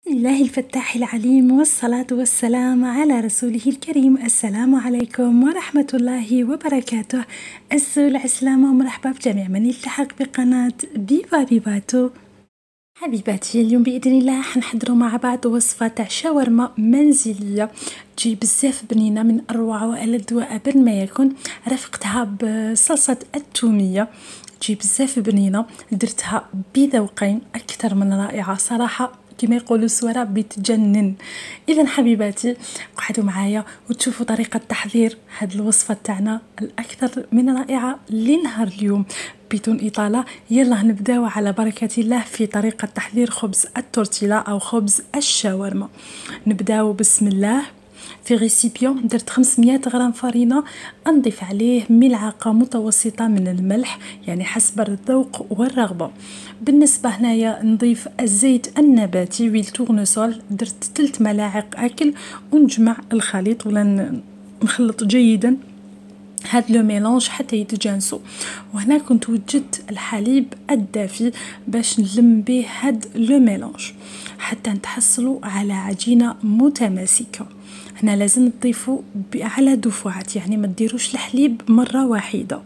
الله الفتاح العليم، والصلاة والسلام على رسوله الكريم. السلام عليكم ورحمة الله وبركاته. العسلامة ومرحبا بجميع من يلتحق بقناة بيبا بيباتو. حبيباتي، اليوم بإذن الله حنحضروا مع بعض وصفة تاع شاورما منزلية تجي بزاف بنينة، من أروع وألذ وأبن ما يكون. رافقتها بصلصة الثومية، تجي بزاف بنينة، درتها بذوقين أكثر من رائعة صراحة، كما يقولوا سوارة بتجنن. اذا حبيباتي قعدوا معايا وتشوفوا طريقه تحضير هذه الوصفه تاعنا الاكثر من رائعه لنهار اليوم. بدون اطاله يلا نبداو على بركه الله في طريقه تحضير خبز التورتيلا او خبز الشاورما. نبداو بسم الله. في غيسيبيون درت 500 غرام فرينه، نضيف عليه ملعقه متوسطه من الملح، يعني حسب الذوق والرغبه. بالنسبه هنايا نضيف الزيت النباتي ويل تورنسول، درت 3 ملاعق اكل، ونجمع الخليط ولا نخلط جيدا هاد لو ميلانج حتى يتجانسوا. وهنا كنت وجدت الحليب الدافي باش نلم به هاد لو ميلانج حتى نتحصلوا على عجينه متماسكه. هنا لازم تضيفوا على دفعات، يعني ما تديروش الحليب مره واحده.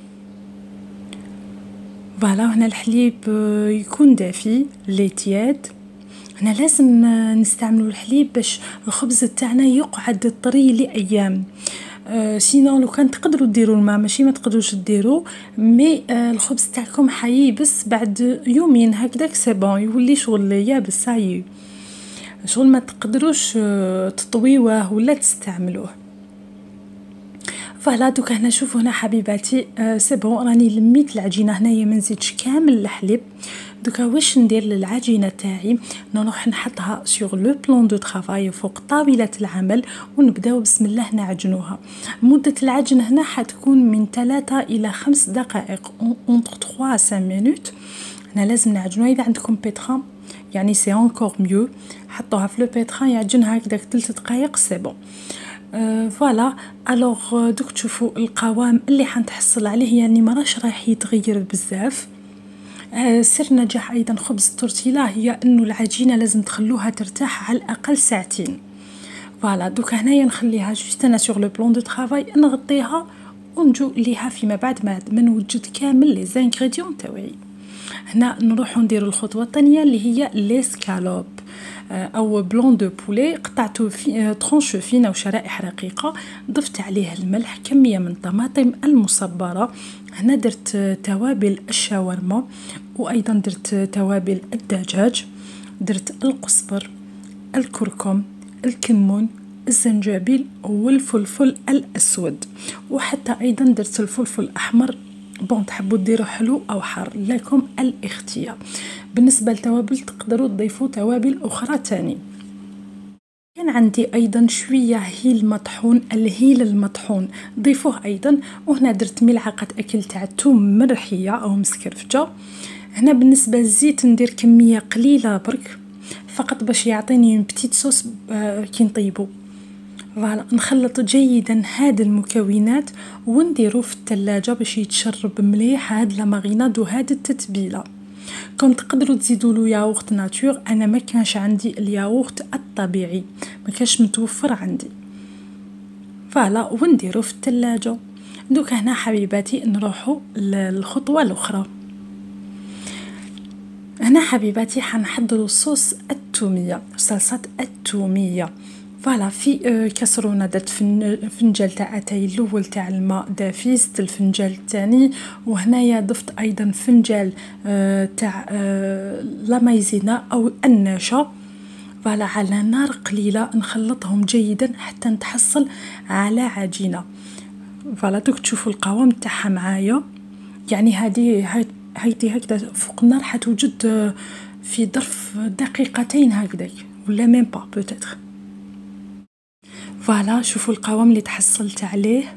فوالا، هنا الحليب يكون دافي ليتياد. هنا لازم نستعملوا الحليب باش الخبز تاعنا يقعد طري لايام. سينو لو كان تقدروا ديروا الماء، ماشي ما تقدروش ديروا مي الخبز تاعكم حييبس بعد يومين هكذاك سي بون، يولي شغل يابس ساي، شغل ما تقدروش تطويوه ولا تستعملوه. فوالا دوك هنا شوفوا هنا حبيباتي سي بون، راني لميت العجينه هنايا، ما نزيدش كامل الحليب. دوكا واش ندير للعجينه تاعي؟ نروح نحطها سور لو بلون دو طرافاي فوق طاوله العمل، ونبداو بسم الله نعجنوها. مده العجن هنا حتكون من 3 إلى 5 دقائق، اونتر 3 à 5 مينوت. هنا لازم نعجنوها. اذا عندكم بيتران يعني سي انكور ميو، حطوها في لو بيتران يعجنها هكذاك 3 دقائق سي بون. فوالا الوغ دوك تشوفوا القوام اللي حنتحصل عليه، يعني ما راش راح يتغير بزاف. سر نجاح ايضا خبز التورتيلا هي انه العجينه لازم تخلوها ترتاح على الاقل ساعتين. فوالا دوك هنايا نخليها جوست انا سور لو بلون دو طرافاي، نغطيها ونجو ليها فيما بعد ما نوجد كامل لي زانغريديون تاوعي. هنا نروحو نديرو الخطوه الثانيه اللي هي ليسكالوب او بلون دو بولي. قطعته في ترونش فين او شرائح رقيقه، ضفت عليه الملح، كميه من الطماطم المصبره. هنا درت توابل الشاورما، وايضا درت توابل الدجاج، درت القزبر، الكركم، الكمون، الزنجبيل والفلفل الاسود، وحتى ايضا درت الفلفل الاحمر. بون تحبوا ديروا حلو او حار، لكم الاختيار. بالنسبه للتوابل تقدروا تضيفوا توابل اخرى تاني. كان عندي ايضا شويه هيل مطحون، الهيل المطحون ضيفوه ايضا. وهنا درت ملعقه اكل تاع توم مرحيه او مسكرفجه. هنا بالنسبه للزيت ندير كميه قليله برك، فقط باش يعطيني بتيت صوص كي نطيبو. فوالا نخلط جيدا هاد المكونات ونديرو في الثلاجه باش يتشرب مليح هاد لا ماريناد وهاد التتبيله. كم تقدروا تزيدوا له ياغورت ناتور، انا ما كانش عندي الياغورت الطبيعي، ما كانش متوفر عندي. فوالا ونديرو في الثلاجه. دوك هنا حبيباتي نروحوا للخطوه الاخرى. هنا حبيباتي حنحضروا صوص الثوميه، صلصه الثوميه. فوالا في كسرونه درت فنجال تاع اتاي الاول تاع الماء دافي، زدت الفنجال الثاني، وهنايا ضفت ايضا فنجال تاع لا مايزينا او النشا. فوالا على نار قليله نخلطهم جيدا حتى نتحصل على عجينه. فوالا دوك تشوفوا القوام تاعها معايا، يعني هذه هكذا فوق النار حتوجد في ظرف دقيقتين هكذاك ولا ميم با بوتيتر. فوالا شوفوا القوام اللي تحصلت عليه.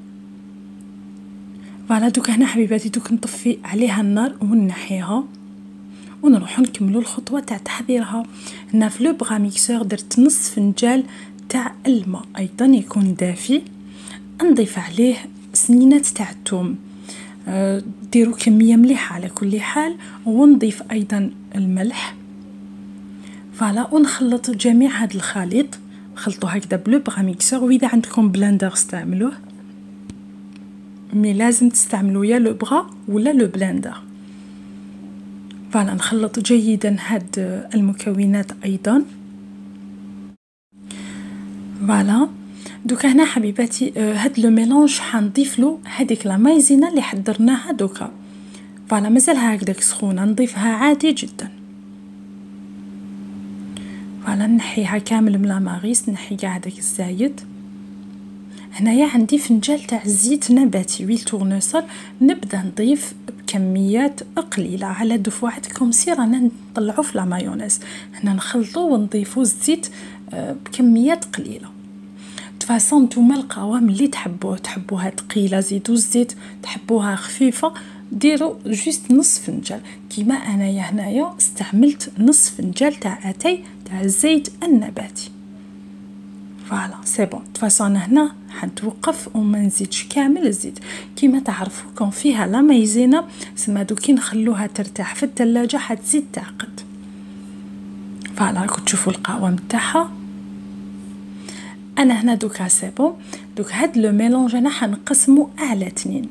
فوالا دوك هنا حبيباتي دوك نطفي عليها النار ونحيها ونروح نكملوا الخطوه تاع تحضيرها. هنا في لو بغا ميكسور درت نص فنجال تاع الماء ايضا يكون دافي، نضيف عليه سنينات تاع الثوم، ديروا كميه مليحه على كل حال، ونضيف ايضا الملح. فوالا ونخلط جميع هذا الخليط، نخلطو هكذا بلو بغا ميكسور. واذا عندكم بلندر استعملوه، مي لازم تستعملوا يا لو بغا ولا لو بلندر. فوالا نخلط جيدا هاد المكونات ايضا. فوالا دوكا هنا حبيباتي هاد لو ميلونج حنضيف له هذيك لا مايزينا اللي حضرناها دوكا. فوالا مازالها هكذاك سخونه، نضيفها عادي جدا. فوالا نحيها كامل من لا ماريس، نحي كاع هذاك الزايد. هنايا عندي فنجال تاع الزيت نباتي ويل تورنوسول، نبدا نضيف بكميات قليله على دفعات كومسي رانا نطلعو في لا مايونيز. هنا نخلطو ونضيفو الزيت بكميات قليله. تفاصون نتوما القوام اللي تحبوها ثقيله زيدو الزيت، تحبوها خفيفه ديروا جوست نص فنجان. كيما انايا هنايا استعملت نص فنجان تاع اتاي تاع الزيت النباتي. فوالا سي بون. تفاصون هنا حنتوقف وما نزيدش كامل الزيت. كيما تعرفوا كون فيها لا مايزينا سما دوكي نخلوها ترتاح في الثلاجه حتزيد تعقد. فوالا راكم تشوفوا القوام تاعها. انا هنا دوكا سي بون. دوك هاد لو ميلونج انا حنقسمو على 2.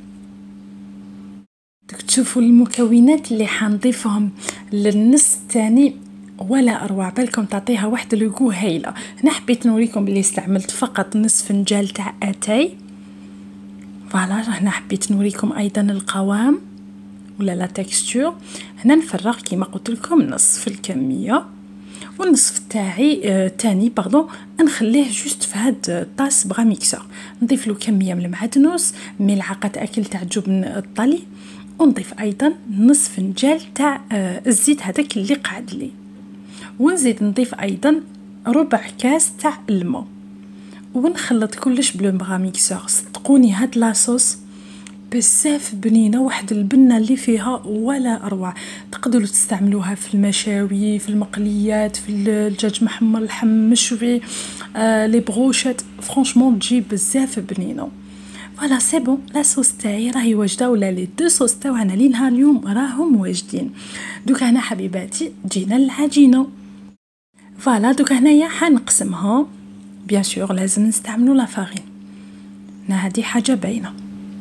دوك تشوفوا المكونات اللي حنضيفهم للنص الثاني ولا اروع، بالكم تعطيها واحد لوغو هايله. هنا حبيت نوريكم بلي استعملت فقط نصف فنجان تاع اتاي. فوالا هنا حبيت نوريكم ايضا القوام ولا لا تكستور. هنا نفرغ كيما قلت لكم نصف الكميه، والنصف تاعي تاني باردون نخليه جوست في هاد الطاس بغا ميكسور. نضيف له كميه من المعدنوس، ملعقه اكل تاع جبن الطلي، ونضيف ايضا نصف فنجان تاع الزيت هذاك اللي قعد لي، ونزيد نضيف ايضا ربع كاس تاع الماء، ونخلط كلش بلو بغا ميكسور. صدقوني هاد لاصوص بزاف بنينه، واحد البنه اللي فيها ولا اروع. تقدروا تستعملوها في المشاوي، في المقليات، في الدجاج محمر، اللحم مشوي، لي بروشات، فرانشمون تجي بزاف بنينه. فوالا سي بون. لا صوص تاعي راهي واجده، ولا لي دو صوص تاعنا لي نهار اليوم راهم واجدين. دوك هنا حبيباتي جينا للعجينه. فوالا دوك هنايا حنقسمها. بيان سور لازم نستعملوا لا فارين، هذه حاجه باينه.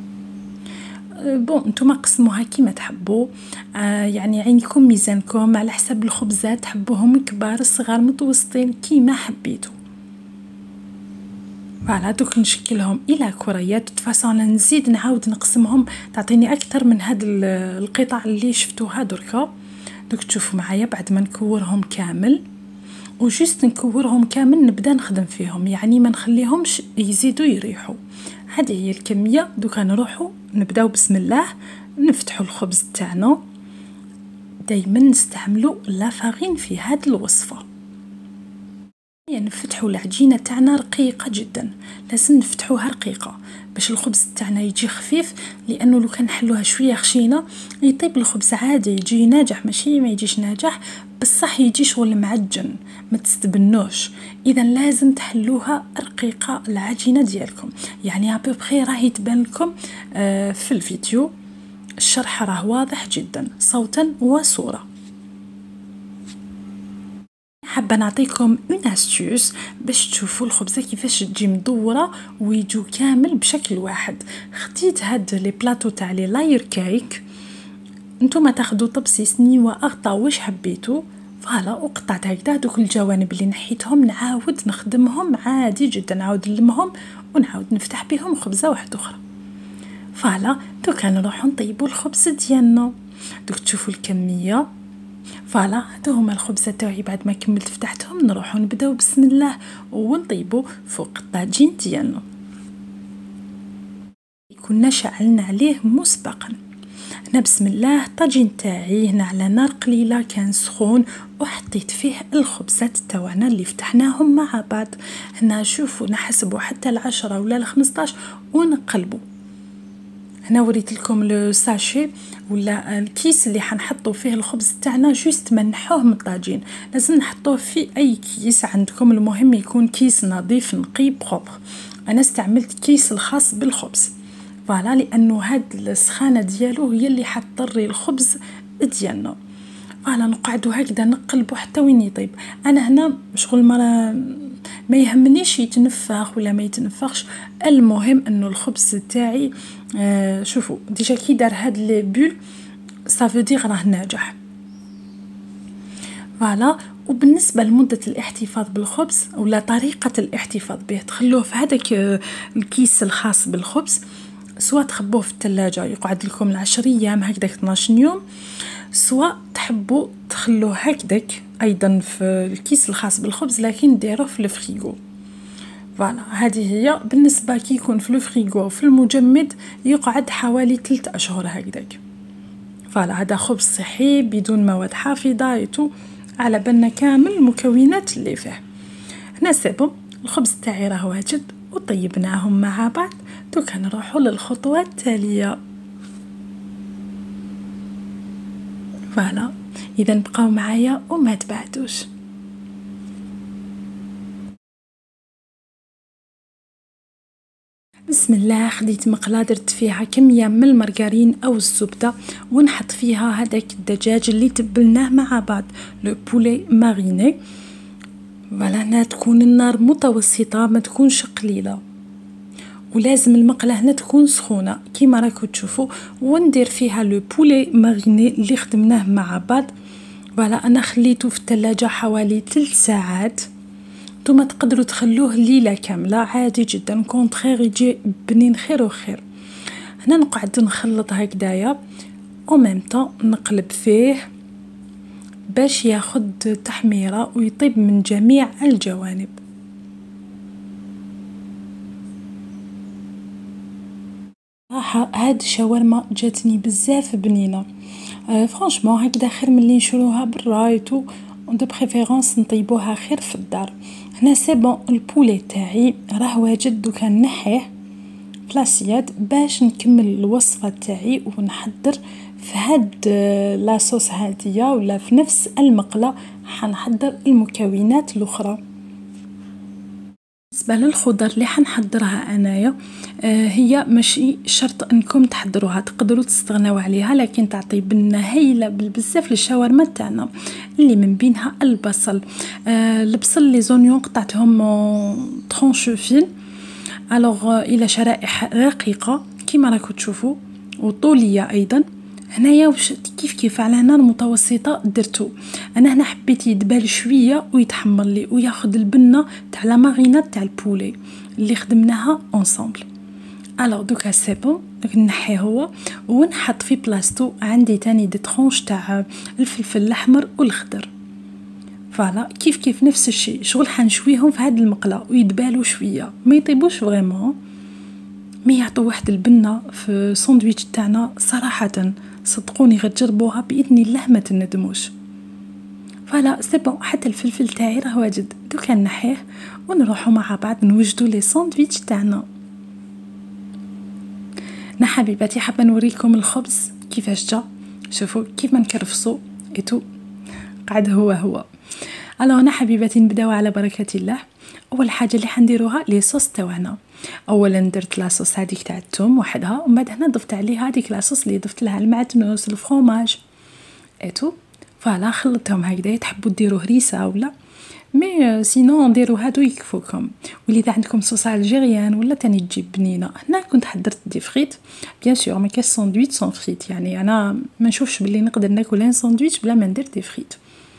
بون نتوما قسموها كيما تحبوا، يعني عينكم ميزانكم على حسب الخبزات، تحبوهم كبار الصغار متوسطين كيما حبيتوا. فوالا دوك نشكلهم الى كريات. تفاصون نزيد نعاود نقسمهم تعطيني اكثر من هاد القطع اللي شفتوها دركا. دوك تشوفوا معايا بعد ما نكورهم كامل، وجست نكورهم كامل نبدا نخدم فيهم، يعني ما نخليهمش يزيدوا يريحوا. هذه هي الكميه. دوكا نروحوا نبداو بسم الله نفتحوا الخبز تاعنا. دائما نستعملوا لا فارين في هذه الوصفه. يعني نفتحوا العجينه تاعنا رقيقه جدا، لازم نفتحوها رقيقه باش الخبز تاعنا يجي خفيف، لانه لو كان نحلوها شويه خشينه يطيب الخبز عادي يجي ناجح، ماشي ما يجيش ناجح بصح يجي شغل معجن ما تستبنوش. اذا لازم تحلوها رقيقه العجينه ديالكم. يعني ابوبخي راهي تبان لكم في الفيديو، الشرح راه واضح جدا صوتا وصوره. حابه نعطيكم اون استيوس باش تشوفوا الخبزه كيفاش تجي مدوره ويجوا كامل بشكل واحد. خديت هاد لي بلاطو تاع لي لاير كيك، نتوما تاخذوا طبسيس نيوه اغطى واش حبيتوا. فوالا وقطعت هكذا دوك الجوانب اللي نحيتهم نعاود نخدمهم عادي جدا، نعاود نلمهم ونعاود نفتح بهم خبزه واحده اخرى. فوالا دوكا نروحو نطيبوا الخبز ديالنا. دوك تشوفوا الكميه. فوالا هادو هما الخبزه تاعي بعد ما كملت فتحتهم. نروحو نبداو بسم الله ونطيبوا فوق الطاجين ديالنا. كنا شعلنا عليه مسبقا. هنا بسم الله الطاجين تاعي هنا على نار قليله كان سخون، وحطيت فيه الخبزات تاعنا اللي فتحناهم مع بعض. هنا شوفوا نحسبوا حتى 10 ولا 15 ونقلبوا. هنا وريت لكم لو ساشي ولا الكيس اللي حنحطوا فيه الخبز تاعنا، جوست ما نحوه من الطاجين، لازم نحطوه في اي كيس عندكم، المهم يكون كيس نظيف نقي بروبر. انا استعملت كيس الخاص بالخبز فوالا، لانه هاد السخانه ديالو هي اللي حتطري الخبز ديالنا. فوالا نقعدو هكذا نقلبو حتى وين يطيب. انا هنا شغل ما يهمنيش يتنفخ ولا ما يتنفخش، المهم انه الخبز تاعي شوفوا ديجا كي دار هاد لي بول صافو دير راه ناجح. فوالا. وبالنسبه لمده الاحتفاظ بالخبز ولا طريقه الاحتفاظ به، تخلوه في هذاك الكيس الخاص بالخبز، سواء تخبوه في الثلاجه يقعد لكم 10 ايام هكذاك 12 يوم، سواء تحبوا تخلوه هكذاك ايضا في الكيس الخاص بالخبز لكن ديروه في الفريغو. فوالا هذه هي بالنسبه كي يكون في الفريغو في المجمد يقعد حوالي 3 اشهر هكذاك. فوالا هذا خبز صحي بدون مواد حافظه ايتو، على بالنا كامل المكونات اللي فيه. هنا سيبو الخبز تاعي راه واجد وطيبناهم مع بعض. دوكا نروحوا للخطوه التاليه. فوالا اذا بقاو معايا وما تبعدوش. بسم الله، خديت مقله درت فيها كميه من المارغرين او الزبده ونحط فيها هذاك الدجاج اللي تبلناه مع بعض، لو بولي ماريني. فوالا هنا تكون النار متوسطه ما تكونش قليله، ولازم المقله هنا تكون سخونه كيما راكم تشوفوا، وندير فيها لو بولي ماريني اللي خدمناه مع بعض. فوالا انا خليته في الثلاجه حوالي 3 ساعات، نتوما تقدروا تخلوه ليله كامله عادي جدا، كونطخير يجي بنين خير وخير. هنا نقعد نخلط هكذايا او ميم طون نقلب فيه باش ياخد تحميره ويطيب من جميع الجوانب. صراحه هاد الشاورما جاتني بزاف بنينه، فرانشمون هكذا خير من اللي نشروها برايتو، دو بريفيرونس نطيبوها خير في الدار. هنا سي بون البولي تاعي راه واجد، دوكا نحيه في لاسيات باش نكمل الوصفه تاعي ونحضر في هاد لاصوص هاديه ولا في نفس المقله حنحضر المكونات الاخرى. بالنسبه للخضر اللي حنحضرها انايا هي ماشي شرط انكم تحضروها، تقدروا تستغناو عليها لكن تعطي بنه هايله بزاف للشاورما تاعنا، اللي من بينها البصل. البصل لي زونيون قطعتهم طرونش فين، الوغ الى شرائح رقيقه كيما راكم تشوفوا وطوليه ايضا. هنايا واش كيف على نار متوسطه درتو، انا هنا حبيت يدبال شويه ويتحمر لي وياخذ البنه تاع لا مارينات تاع البولي اللي خدمناها اونصامبل. الوغ دوكا سي بون نحيه هو ونحط في بلاصتو عندي تاني دي طرونش تاع الفلفل الاحمر والخضر. فوالا كيف نفس الشيء، شغل حنشويهم في هاد المقله ويدبالوا شويه ما يطيبوش فريمون، مي يعطوا واحد البنه في الساندويتش تاعنا صراحه. صدقوني غتجربوها باذن الله ما تندموش. فوالا سي بون حتى الفلفل تاعي راه واجد، دوكا نحيه ونروحوا مع بعض نوجدوا لي ساندويتش تاعنا. نا حبيباتي حابه نوريكم الخبز كيفاش جا، شوفوا كيف ما نكرفصوا ايتو قاعد هو. الو انا حبيباتي نبداو على بركه الله. اول حاجه اللي حنديروها لي صوص تاعنا. اولا درت لاصوص هذيك تاع الثوم وحدها، ومن بعد هنا ضفت عليها هذيك لاصوص اللي ضفت لها المعدنوس الفرomاج ايتو. فوالا خلطتهم هكذا، تحبوا ديروا هريسه ولا مي سينو نديروا هادو يكفوكم. واذا عندكم صوص الجيريان ولا تاني تجيب بنينه. هنا كنت حضرت دي فريت بيان سور، ما كاش ساندويتش سون فريت، يعني انا ما نشوفش باللي نقدر ناكل ان ساندويتش بلا ما ندير دي فريت.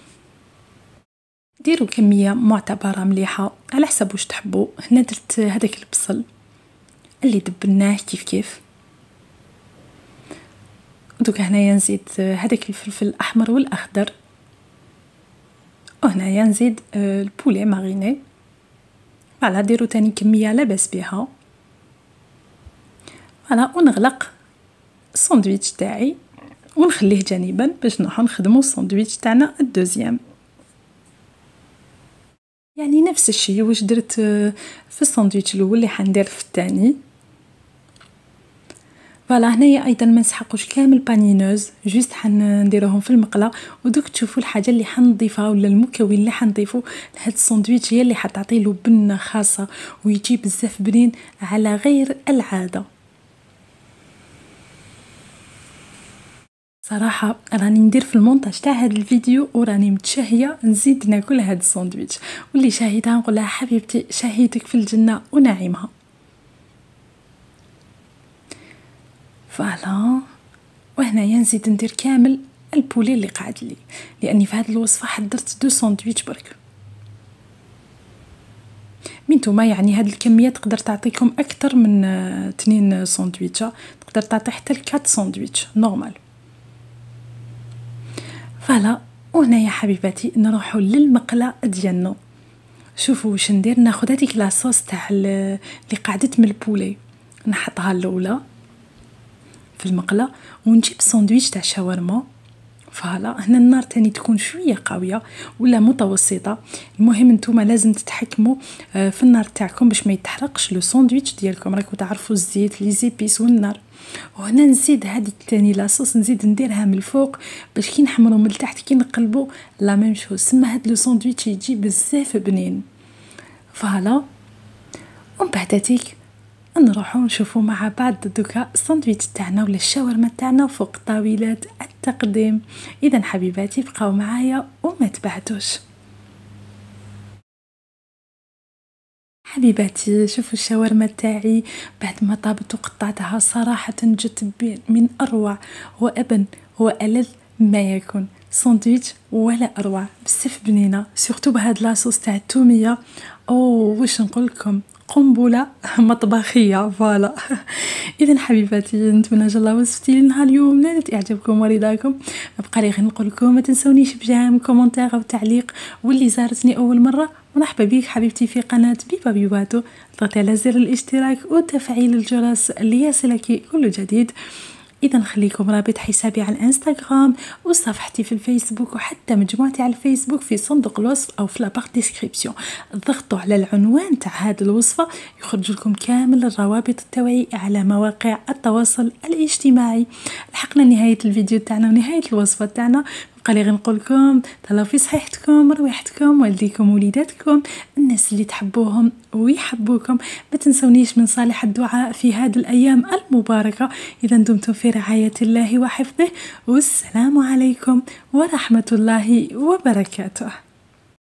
ديروا كميه معتبره مليحه على حسب واش تحبوا. هنا درت هذاك البصل اللي دبلناه كيف دوكا هنايا نزيد هذاك الفلفل الاحمر والاخضر، وهنايا نزيد البولي ماريني. فوالا ديروا تاني كميه لاباس بها. فوالا ونغلق الساندويتش تاعي ونخليه جانبا باش نروحو نخدمو الساندويتش تاعنا الدوزيام. يعني نفس الشيء واش درت في الساندويتش الاول اللي حندير في الثاني. فوالا هنايا ايضا ما نسحقوش كامل بانينوز، جوست حنديروهم في المقله، ودوك تشوفوا الحاجه اللي حنضيفها ولا المكون اللي حنضيفه لهاد الساندويتش هي اللي حتعطي له بنه خاصه ويجي بزاف بنين على غير العاده. صراحه راني ندير في المونتاج تاع هذا الفيديو وراني متشهيه نزيد ناكل هذا الساندويتش، واللي شاهدها نقول لها حبيبتي شهيتك في الجنه ونعيمها. فوالا، وهنايا نزيد ندير كامل البولي اللي قاعد لي، لاني في هذه الوصفه حضرت 2 ساندويتش برك. نتوما يعني هاد الكميه تقدر تعطيكم اكثر من 2 ساندويتشا، تقدر تعطي حتى 4 ساندويتش نورمال. فوالا، وهنايا حبيباتي نروحوا للمقله ديالنا. شوفوا واش ندير، ناخذ هذيك لاصوص تاع اللي قعدت من البولي، نحطها الاولى في المقله ونجيب ساندويتش تاع شاورما. فوالا، هنا النار تاني تكون شويه قويه ولا متوسطه، المهم نتوما لازم تتحكموا في النار تاعكم باش ما يتحرقش لو ساندويتش ديالكم. راكم تعرفوا الزيت لي زيبيس والنار. وهنا نزيد هذيك تاني لاصوص نزيد نديرها من الفوق باش كي نحمروا من التحت كي نقلبوا لا ميم شوز، سما هاد لو ساندويتش يجي بزاف بنين. فوالا، ومن بعداتيك نروحوا نشوفوا مع بعض دوكا الساندويتش تاعنا ولا الشاورما تاعنا فوق طاولات التقديم. اذا حبيباتي بقاو معايا وما تبعدوش. حبيباتي شوفوا الشاورما تاعي بعد ما طابت وقطعتها، صراحه جت من اروع وابن والذ ما يكون ساندويتش، ولا اروع بزاف بنينه سورتو بهاد لاصوص تاع الثوميه. او واش نقول لكم، قنبله مطبخيه. فوالا اذا حبيباتي نتمنى ان شاء الله وصفتي لنا اليوم نالت اعجابكم ورضاكم. بقى لي غير نقول لكم ما تنسونيش بجام كومنتير او تعليق، واللي زارتني اول مره مرحبا بك حبيبتي في قناه بيبا بيباتو. اضغطي على زر الاشتراك وتفعيل الجرس ليصلك كل جديد. اذا نخليكم رابط حسابي على الانستغرام وصفحتي في الفيسبوك وحتى مجموعتي على الفيسبوك في صندوق الوصف او في لاباغ ديسكريبسيون. ضغطوا على العنوان تاع هذه الوصفه يخرج لكم كامل الروابط التوعيه على مواقع التواصل الاجتماعي. لحقنا نهايه الفيديو تاعنا ونهايه الوصفه تاعنا. بقى لي غير نقول لكم تهلاو في صحيحتكم، رويحتكم، والديكم، وليداتكم، الناس اللي تحبوهم ويحبوكم. ما تنسونيش من صالح الدعاء في هذه الايام المباركه. اذا دمتم في رعايه الله وحفظه، والسلام عليكم ورحمه الله وبركاته.